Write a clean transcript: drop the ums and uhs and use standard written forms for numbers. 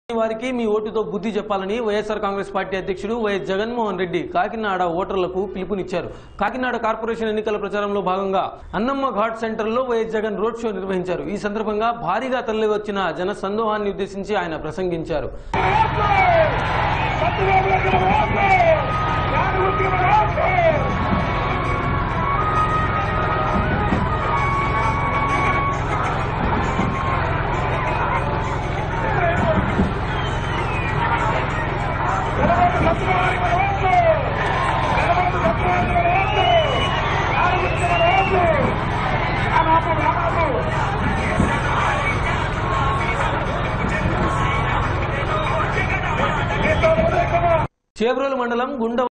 వారికి మీ ఓటుతో బుద్ధి చెప్పాలని వైఎస్ఆర్ కాంగ్రెస్ పార్టీ అధ్యక్షుడు వైఎస్ జగన్మోహన్ రెడ్డి కాకినాడ ఓటర్లకు పిలుపునిచ్చారు. కాకినాడ కార్పొరేషన్ ఎన్నికల ప్రచారంలో భాగంగా అన్నమ్మ ఘాట్ సెంటర్లో వైఎస్ జగన్ రోడ్ షో నిర్వహించారు. ఈ సందర్భంగా భారీగా తరలివచ్చిన జన సందోహాన్ని ఉద్దేశించి ఆయన ప్రసంగించారు. చేబ్రోలు మండలం గుండ